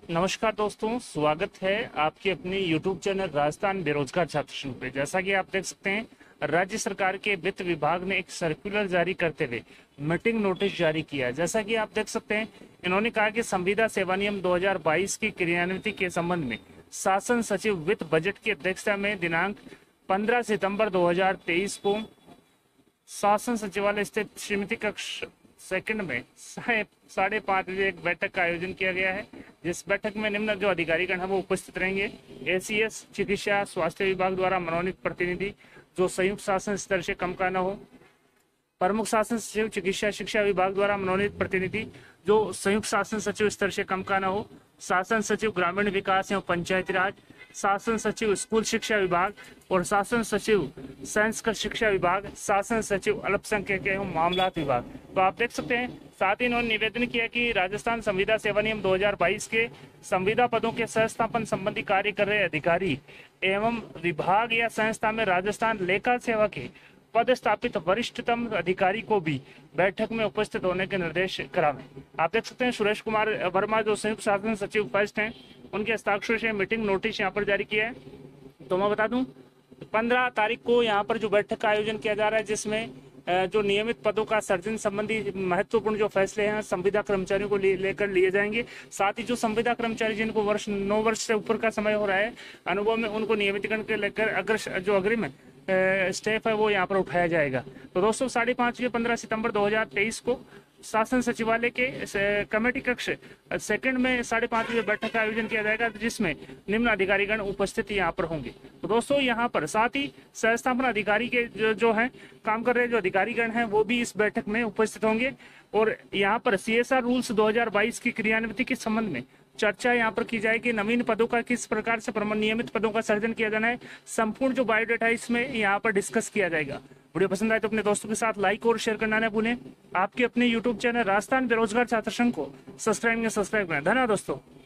नमस्कार दोस्तों, स्वागत है आपके अपने YouTube चैनल राजस्थान बेरोजगार छात्र संघ पे। जैसा कि आप देख सकते हैं, राज्य सरकार के वित्त विभाग ने एक सर्कुलर जारी करते हुए मीटिंग नोटिस जारी किया है। जैसा कि आप देख सकते हैं, इन्होंने कहा कि संविदा सेवा नियम 2022 की क्रियान्विति के संबंध में शासन सचिव वित्त बजट की अध्यक्षता में दिनांक 15 सितंबर 2023 को शासन सचिवालय स्थित श्रीमती कक्ष सेकंड में 5:30 बजे एक बैठक का आयोजन किया गया है। जिस बैठक में निम्न जो अधिकारीगण है वो उपस्थित रहेंगे। एसीएस चिकित्सा स्वास्थ्य विभाग द्वारा मनोनीत प्रतिनिधि जो संयुक्त शासन स्तर से कम का न हो, प्रमुख शासन सचिव चिकित्सा शिक्षा विभाग द्वारा मनोनीत प्रतिनिधि जो संयुक्त शासन सचिव स्तर से कम का न हो, शासन सचिव ग्रामीण विकास एवं पंचायती राज, शासन सचिव स्कूल शिक्षा विभाग और शासन सचिव संस्कृत शिक्षा विभाग, शासन सचिव अल्पसंख्यक एवं मामलात विभाग। तो आप देख सकते हैं, साथ ही इन्होंने निवेदन किया कि राजस्थान संविदा सेवा नियम 2022 के संविदा पदों के संस्थापन संबंधी कार्य कर रहे अधिकारी एवं विभाग या संस्था में राजस्थान लेखा सेवा के पदस्थापित वरिष्ठतम अधिकारी को भी बैठक में उपस्थित होने के निर्देश करावें। आप देख सकते हैं, सुरेश कुमार वर्मा जो संयुक्त शासन सचिव फर्स्ट हैं, उनके हस्ताक्षर से मीटिंग नोटिस यहाँ पर जारी किया है। तो मैं बता दूं, 15 तारीख को यहाँ पर जो बैठक का आयोजन किया जा रहा है, जिसमें जो नियमित पदों का सृजन संबंधी महत्वपूर्ण जो फैसले हैं संविदा कर्मचारियों को लेकर लिए जाएंगे। साथ ही जो संविदा कर्मचारी जिनको 9 वर्ष से ऊपर का समय हो रहा है अनुभव में, उनको नियमितीकरण के लेकर अग्रिम स्टेप है वो यहाँ पर उठाया जाएगा। तो दोस्तों, 5:30 बजे 15 सितंबर 2023 को शासन सचिवालय के कमेटी कक्ष सेकंड में 5:30 बजे बैठक का आयोजन किया जाएगा, जिसमें निम्न अधिकारीगण उपस्थित यहाँ पर होंगे। तो दोस्तों, यहाँ पर साथ ही संस्थापन अधिकारी के जो हैं काम कर रहे जो अधिकारीगण हैं वो भी इस बैठक में उपस्थित होंगे। और यहाँ पर CSR रूल्स 2022 की क्रियान्विति के संबंध में चर्चा यहाँ पर की जाएगी। नवीन पदों का किस प्रकार से नियमित पदों का सृजन किया जाना है, संपूर्ण जो बायोडाटा इसमें यहाँ पर डिस्कस किया जाएगा। वीडियो पसंद आए तो अपने दोस्तों के साथ लाइक और शेयर करना न भूलें। आपके अपने YouTube चैनल राजस्थान बेरोजगार छात्र संघ को सब्सक्राइब करें। धन्यवाद दोस्तों।